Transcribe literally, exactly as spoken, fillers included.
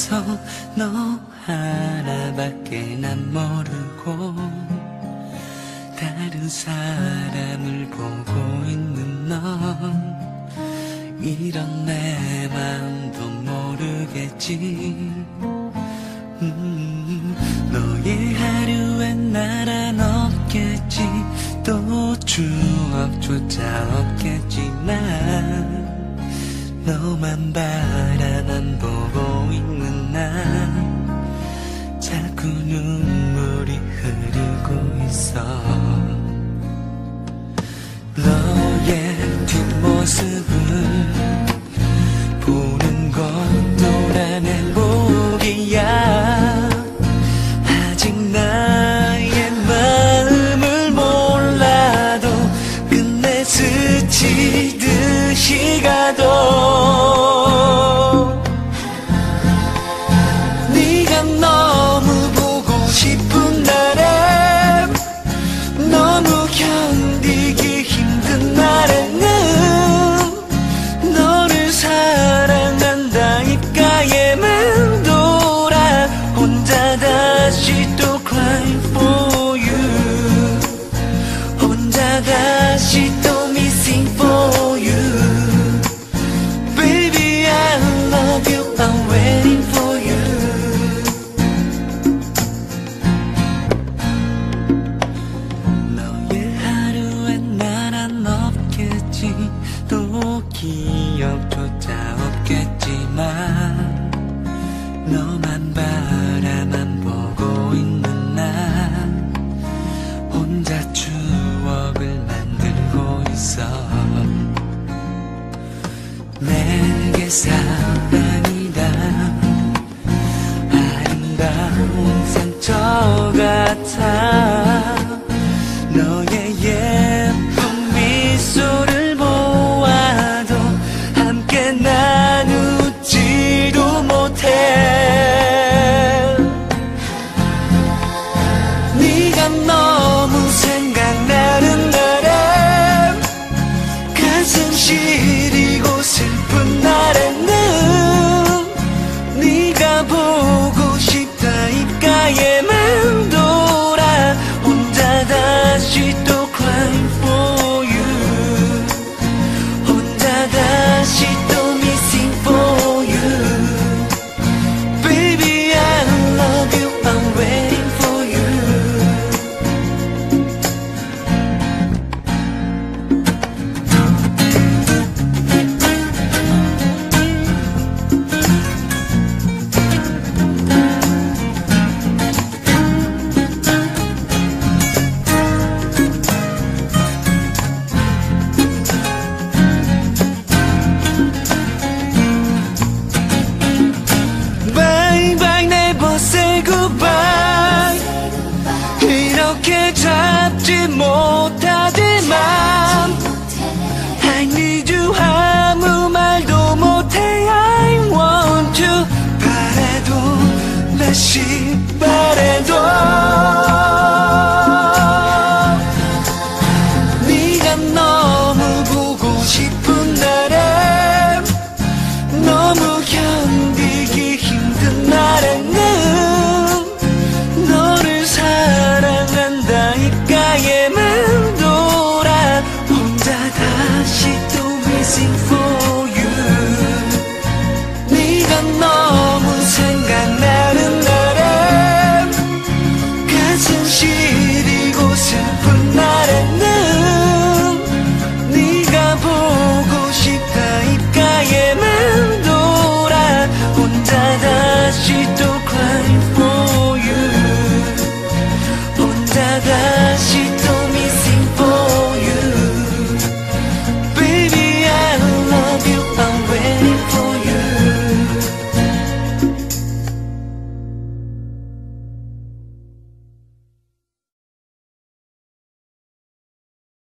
속에서 너 하나밖에 난 모르고 다른 사람을 보고 있는 넌 이런 내 마음도 모르겠지. 음, 너의 하루엔 나란 없겠지. 또 추억조차 없겠지만 너만 바라만 보고 있는 난 자꾸 눈물이 흐르고 있어. 너의 뒷모습을 보는 것도 난 행복이야. 아직 나의 마음을 몰라도 끝내 스치듯이 가도 네가 너무 보고 싶은 날에 너무 견디기 힘든 날에는 너를 사랑한다 입가에 맴돌아 혼자 다시 또 cry for you. 혼자 다시 또 missing for you. Baby I love you, I'm waiting for you. 너의 하루엔 나란 없겠지. 또 기억조차 없겠지만 너만 바라만 보고 있는 난 혼자 추억을 만들고 있어. 내게 사랑이다 아름다운 상처 같아. 너의 예쁜 미소를 보아도 함께 나누지도 못해. 네가 너무 생각나는 날에 가슴 시리고 슬픈 날에는 네가 보고 싶다 입가에 맴돌아 혼자 다시 또 cry for you. 혼자 다시 또 missing for you. Baby I love you, I'm waiting for you. Bye bye never say goodbye. 이렇게 잡지 못하지만 I need you 아무 말도 못해. I want you 바래도 다시 바래도 네가 너무 보고 싶은 날에 너무 견디기 힘든 날에는 너를 사랑한다 입가에 맴돌아 혼자 다시 또 missing for you. 네가 너무 생각나는 날에 가슴 시리고 슬픈 날